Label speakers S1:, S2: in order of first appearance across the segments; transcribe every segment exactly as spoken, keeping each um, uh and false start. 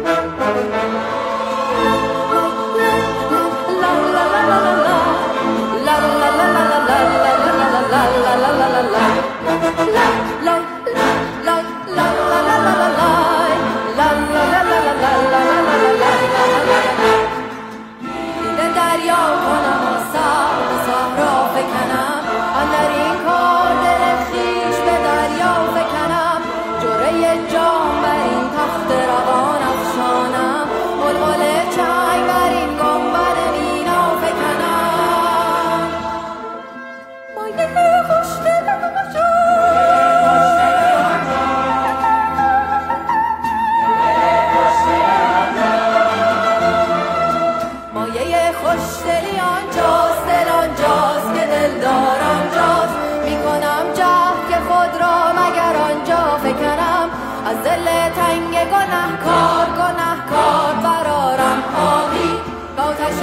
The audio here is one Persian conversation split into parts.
S1: خوشدلی آنجاست، دل آنجاست که دلدار آنجاست. میکنم جهد که خود را مگر آنجا فکنم، از دل تنگ گنهکار گنهکار برارم آهی آتش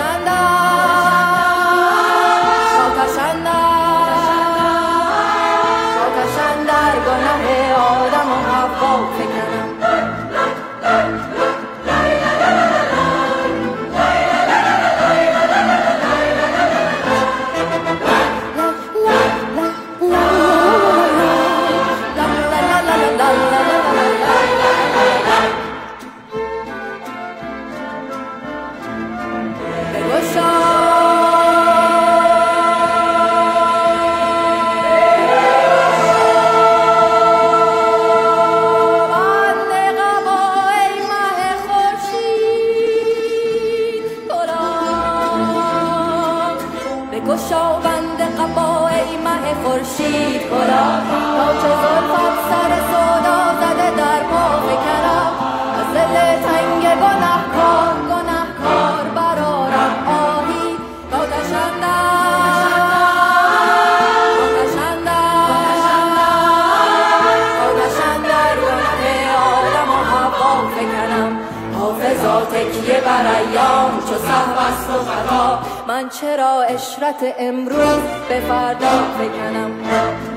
S1: اندر آتش اندر آتش اندر گناه آدم و حوا فکنم. گشا بند قبا ای مه خورشید کلا، تا چه زلفت سر سودا زده در پا فکنم. از دل تنگ گنهکار گنهکار برارم آهی آتش اندر آتش اندر آتش اندر گناه آدم و حوا فکنم. حافظا تکیه بر ایام چو سهو است و خطا، من چرا عشرت امروز به فردا فکنم.